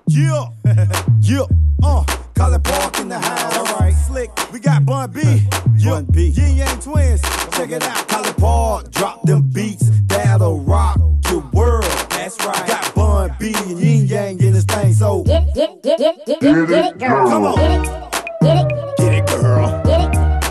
Yeah, yeah, College Park in the house. All right, slick. We got Bun B. Bun B. Yin Yang Twins. Check it out. College Park, drop them beats that'll rock your world. That's right. Got Bun B and Yin Yang in this thing. So Get it, girl. Come on. Get it, girl. Get it, girl.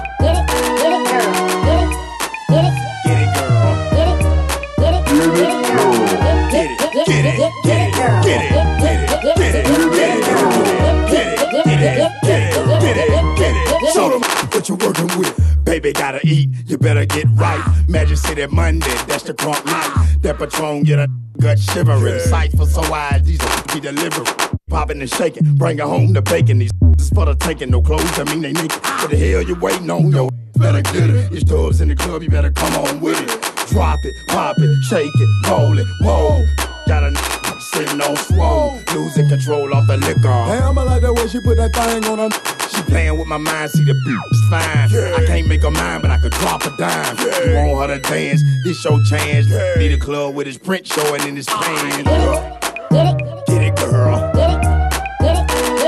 Show them what you working with. Baby gotta eat, you better get right. Magic City Monday, that's the crunk night. That Patron get a gut shivering. Sights for so wide, these be delivered. Popping and shaking, bringing home the bacon. These is for the taking, no clothes, I mean they naked. What the hell you waiting on, yo? Better get it. It's dubs in the club, you better come on with it. Drop it, pop it, shake it, roll it, whoa. Got a sitting on swole, losing control off the liquor. Damn, I like the way she put that thing on her. She playing with my mind, see the beat is fine. Yeah. I can't make her mine, but I could drop a dime. Yeah. You want her to dance, this your chance. Yeah. Need a club with his print showing in his pants. Get it, girl. Get it, girl.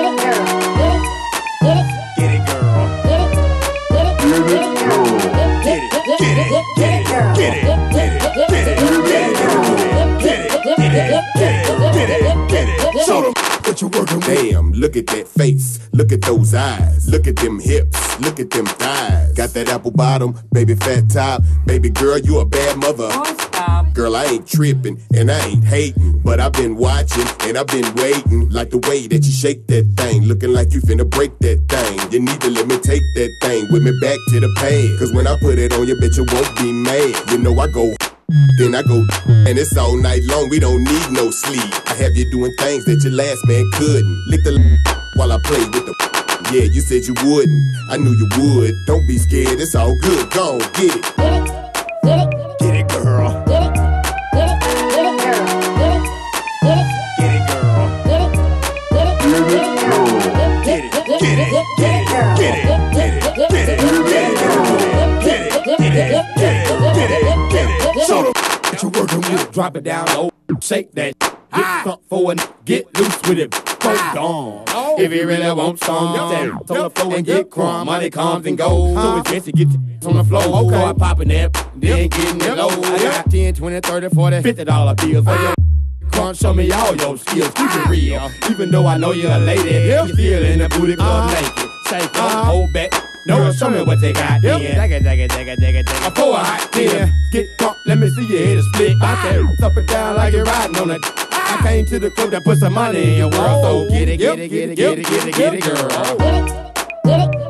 Get it, girl. Get it, get it, get it, get it, get it, get it, get it. Show them what you working with. Damn, look at that face, look at those eyes, look at them hips, look at them thighs. Got that apple bottom, baby fat top. Baby girl, you a bad mother. Girl, I ain't tripping and I ain't hating, but I've been watching and I've been waiting. Like the way that you shake that thing, looking like you finna break that thing. You need to let me take that thing with me back to the pad. Cause when I put it on you, bitch, you won't be mad. You know I go, then I go, and it's all night long, we don't need no sleep. I have you doing things that your last man couldn't. Lick the while I play with the yeah, you said you wouldn't, I knew you would. Don't be scared, it's all good, go on, get it. Get it, girl. Get it, girl. Get it, girl. Get it, get it, get it, get it, get it, get it, get it, get it, get it. Show them what you working with. Drop it down low, shake that. Get front forward, get loose with it. Go down. If you really want some, stand on the floor and get crumb. Money comes and goes, so it's best to get on the floor. Okay. Start popping that, then getting it low. I got 10, 20, 30, 40, $50 bills for your crumb. Show me all your skills, keep it real. Even though I know you're a lady, you feel in the booty club naked. Shake up, hold back. No, girl, show me what they got, then. I pour a hot 10. Get drunk, let me see your head split. I can up and down like you're riding on it. I came to the club to put some money in your world. So get it, get it, get it, get it, get it, get it, girl.